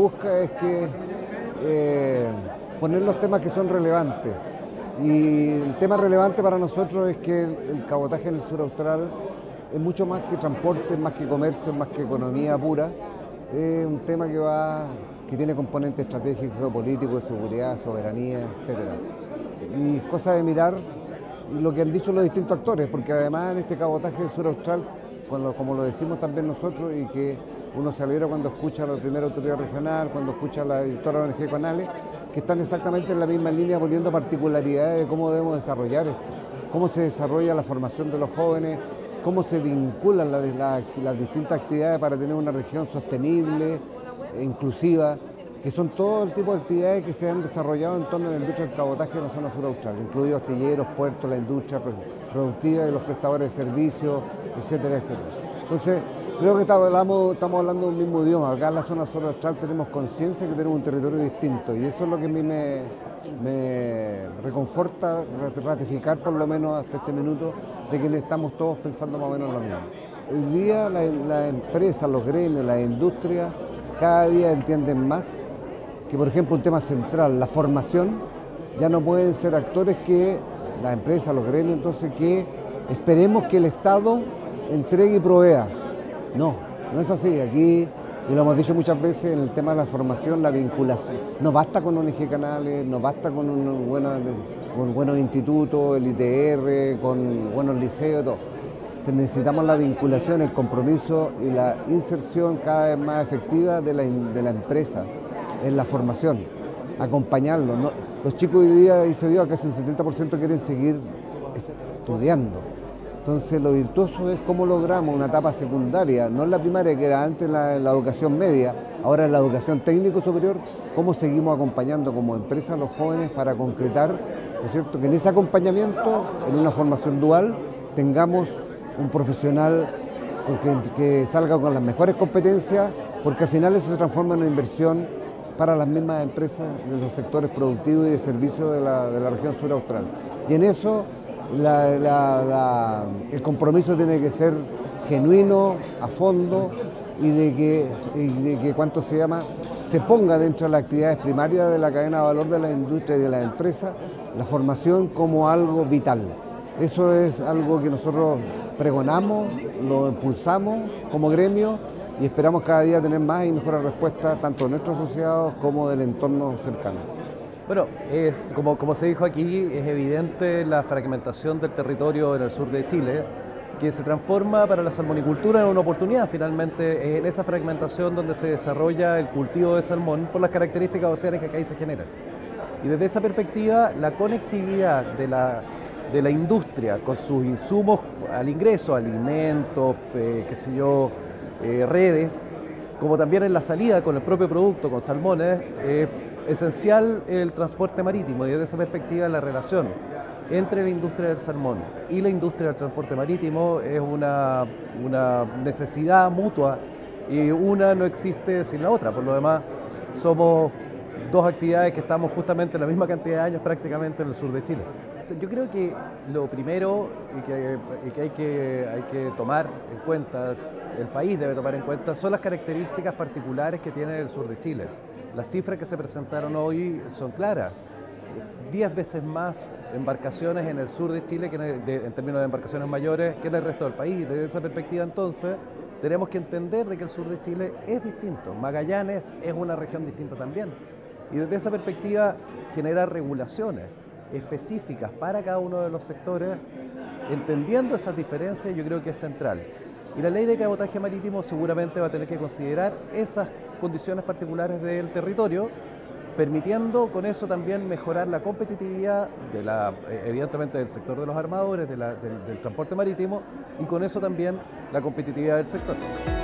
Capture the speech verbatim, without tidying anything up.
busca es que eh, poner los temas que son relevantes. Y el tema relevante para nosotros es que el, el cabotaje en el sur austral es mucho más que transporte, más que comercio, más que economía pura. Es un tema que va, que tiene componentes estratégicos, geopolíticos, de seguridad, soberanía, etcétera. Y es cosa de mirar lo que han dicho los distintos actores, porque además en este cabotaje del sur austral, cuando, como lo decimos también nosotros, y que uno se alegra cuando escucha a la primera autoridad regional, cuando escucha a la directora de O N G Conales, que están exactamente en la misma línea poniendo particularidades de cómo debemos desarrollar esto, cómo se desarrolla la formación de los jóvenes, cómo se vinculan la, la, las distintas actividades para tener una región sostenible, e inclusiva, que son todo el tipo de actividades que se han desarrollado en torno a la industria del cabotaje en la zona sur austral, incluidos astilleros, puertos, la industria productiva y los prestadores de servicios, etcétera, etcétera. Entonces, creo que estamos hablando, estamos hablando un mismo idioma. Acá en la zona sur austral tenemos conciencia que tenemos un territorio distinto y eso es lo que a mí me, me reconforta ratificar por lo menos hasta este minuto de que estamos todos pensando más o menos lo mismo. Hoy día la, la empresa, los gremios, la industria cada día entienden más que, por ejemplo, un tema central, la formación, ya no pueden ser actores que las empresas, los gremios, entonces que esperemos que el Estado entregue y provea. No, no es así. Aquí, y lo hemos dicho muchas veces, en el tema de la formación, la vinculación. No basta con O N G Canales, no basta con, un buena, con buenos institutos, el I T R, con buenos liceos, todo. Necesitamos la vinculación, el compromiso y la inserción cada vez más efectiva de la, de la empresa en la formación, acompañarlos. ¿No? Los chicos hoy día, y se vio, casi el setenta por ciento quieren seguir estudiando. Entonces lo virtuoso es cómo logramos una etapa secundaria, no en la primaria que era antes la, la educación media, ahora en la educación técnico superior, cómo seguimos acompañando como empresa a los jóvenes para concretar, ¿no es cierto?, que en ese acompañamiento, en una formación dual, tengamos un profesional que, que salga con las mejores competencias, porque al final eso se transforma en una inversión para las mismas empresas de los sectores productivos y de servicios de la, de la región sur austral. Y en eso la, la, la, el compromiso tiene que ser genuino, a fondo, y de que, y de que cuánto se llama, se ponga dentro de las actividades primarias de la cadena de valor de la industria y de las empresas, la formación como algo vital. Eso es algo que nosotros pregonamos, lo impulsamos como gremio y esperamos cada día tener más y mejores respuestas tanto de nuestros asociados como del entorno cercano. Bueno, es, como, como se dijo aquí, es evidente la fragmentación del territorio en el sur de Chile, que se transforma para la salmonicultura en una oportunidad. Finalmente, en esa fragmentación donde se desarrolla el cultivo de salmón por las características oceánicas que ahí se generan. Y desde esa perspectiva, la conectividad de la, de la industria con sus insumos al ingreso, alimentos, eh, qué sé yo, eh, redes, como también en la salida con el propio producto, con salmones, eh, esencial el transporte marítimo, y desde esa perspectiva la relación entre la industria del salmón y la industria del transporte marítimo es una, una necesidad mutua y una no existe sin la otra. Por lo demás, somos dos actividades que estamos justamente en la misma cantidad de años prácticamente en el sur de Chile. O sea, yo creo que lo primero y que, y que, hay que hay que tomar en cuenta, el país debe tomar en cuenta, son las características particulares que tiene el sur de Chile. Las cifras que se presentaron hoy son claras. Diez veces más embarcaciones en el sur de Chile, que en, el, de, en términos de embarcaciones mayores, que en el resto del país. Desde esa perspectiva, entonces, tenemos que entender de que el sur de Chile es distinto. Magallanes es una región distinta también. Y desde esa perspectiva, generar regulaciones específicas para cada uno de los sectores, entendiendo esas diferencias, yo creo que es central. Y la ley de cabotaje marítimo seguramente va a tener que considerar esas condiciones particulares del territorio, permitiendo con eso también mejorar la competitividad, de la, evidentemente del sector de los armadores, de la, del, del transporte marítimo, y con eso también la competitividad del sector.